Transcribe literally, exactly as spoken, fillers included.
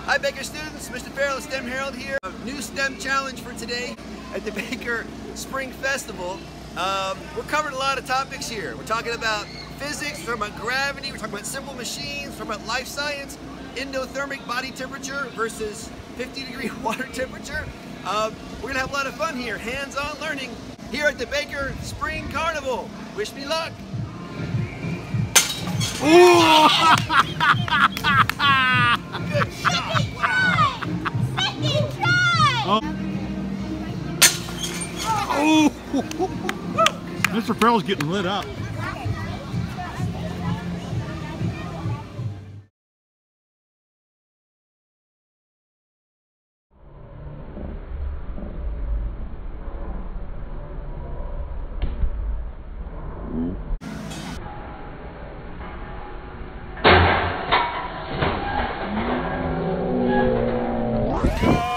Hi Baker students, Mister Farrell, STEM Herald here. A new STEM challenge for today at the Baker Spring Festival. Um, we're covering a lot of topics here. We're talking about physics, we're talking about gravity, we're talking about simple machines, we're talking about life science, endothermic body temperature versus fifty degree water temperature. Um, we're gonna have a lot of fun here, hands-on learning here at the Baker Spring Carnival. Wish me luck. Ooh! Good shot. Second try! Second try! Oh! Oh. Mister Farrell's getting lit up. Oh!